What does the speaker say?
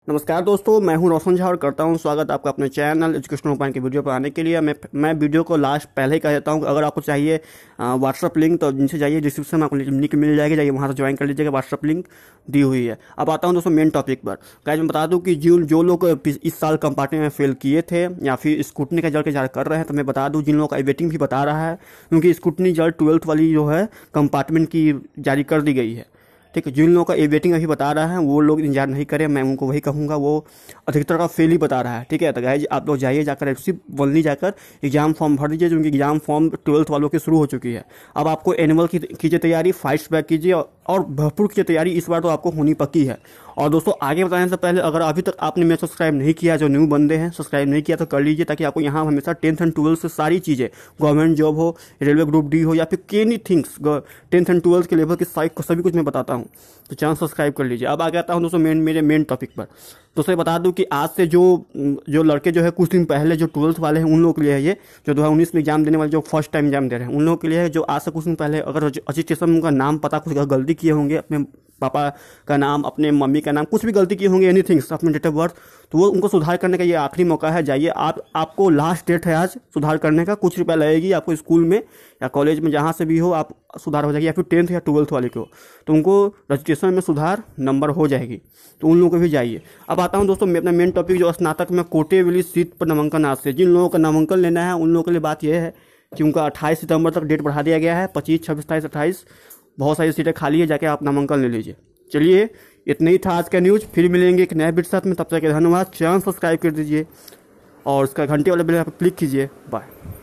नमस्कार दोस्तों, मैं हूं रोशन झा और करता हूं स्वागत आपका अपने चैनल एजुकेशनल पॉइंट की वीडियो पर आने के लिए। मैं वीडियो को लास्ट पहले ही कह देता हूं, अगर आपको चाहिए व्हाट्सअप लिंक तो जिनसे जाइए, डिस्क्रिप्शन में आपको लिंक मिल जाएगी, जाइए वहां से ज्वाइन कर लीजिएगा। व्हाट्सअप लिंक दी हुई है। अब आता हूं दोस्तों मेन टॉपिक पर। गाइस मैं बता दूं कि जो लोग इस साल कंपार्टमेंट में फेल किए थे या फिर स्कूटनी का रिजल्ट इंतजार कर रहे हैं, तो मैं बता दूं जिन लोगों का वेटिंग भी बता रहा है, क्योंकि स्कूटनी रिजल्ट 12th वाली जो है कंपार्टमेंट की जारी कर दी गई है। ठीक है, जिन लोगों का ये वेटिंग अभी बता रहा है वो लोग इंतजार नहीं करें, मैं उनको वही कहूँगा, वो अधिकतर का फेल ही बता रहा है। ठीक है, तो गाइस आप लोग जाइए, जाकर एफसी वनली जाकर एग्जाम फॉर्म भर दीजिए, क्योंकि एग्जाम फॉर्म 12th वालों की शुरू हो चुकी है। अब आपको एनुअल की कीजिए तैयारी, फाइट्स बैक कीजिए और भरपूर कीजिए तैयारी, इस बार तो आपको होनी पक्की है। और दोस्तों आगे बताने से पहले अगर अभी तक आपने मेरे सब्सक्राइब नहीं किया, जो न्यू बंदे हैं सब्सक्राइब नहीं किया तो कर लीजिए, ताकि आपको यहाँ हमेशा 10th एंड 12th से सारी चीज़ें, गवर्नमेंट जॉब हो, रेलवे ग्रुप डी हो या फिर any things 10th and 12th के लेवल की सभी कुछ मैं बताता हूँ, तो चैनल सब्सक्राइब कर लीजिए। अब आगे आता हूँ दोस्तों मेरे मेन टॉपिक पर। दोस्तों बता दूं कि आज से जो लड़के जो है कुछ दिन पहले जो 12th वाले हैं उन लोगों के लिए है, ये जो 2019 में एग्जाम देने वाले जो फर्स्ट टाइम एग्जाम दे रहे हैं उन लोगों के लिए है, जो आज से कुछ दिन पहले अगर रजिस्ट्रेशन में उनका नाम पता कुछ गलती किए होंगे, अपने पापा का नाम, अपने मम्मी का नाम, कुछ भी गलती किए होंगे, एनीथिंग्स, अपने डेट ऑफ बर्थ, तो वो उनको सुधार करने का ये आखिरी मौका है। जाइए, आपको लास्ट डेट है आज सुधार करने का। कुछ रुपया लगेगी आपको, स्कूल में या कॉलेज में जहाँ से भी हो आप सुधार हो जाएगी, या फिर 10th या 12th वाले को, तो उनको रजिस्ट्रेशन में सुधार नंबर हो जाएगी, तो उन लोगों को भी जाइए। अब आता हूँ दोस्तों मैं अपना मेन टॉपिक, जो स्नातक में कोटे वाली सीट पर नामांकन आज से, जिन लोगों का नामांकन लेना है उन लोगों के लिए बात यह है कि उनका 28 सितंबर तक डेट बढ़ा दिया गया है। 25, 26, 27, 28 बहुत सारी सीटें खाली है, जाके आप नामांकन ले लीजिए। चलिए, इतना ही था आज का न्यूज़। फिर मिलेंगे एक नए वीडियो साथ में, तब तक के धन्यवाद। चैनल सब्सक्राइब कर दीजिए और उसका घंटे वाले बेल पर क्लिक कीजिए। बाय।